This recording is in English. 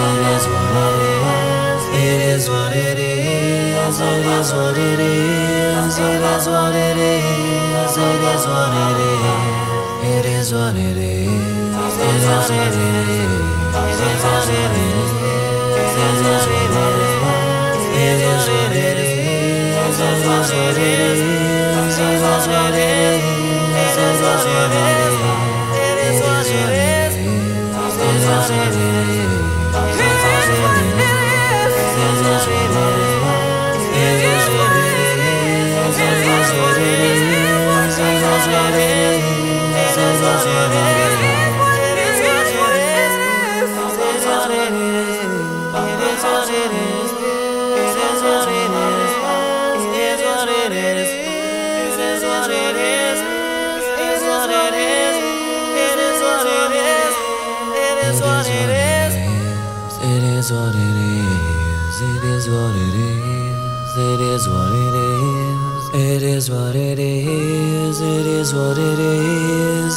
what it is, it is what it is, it is what it is, it is what it is, it is what it is, it is what it is, it is what it is, it is what it is, it is what it is, it is what it is, it is what it is, it is what it is, it is what it is, it is what it is. It is what it is, it is what it is, it is what it is, it is what it is, it is what it is.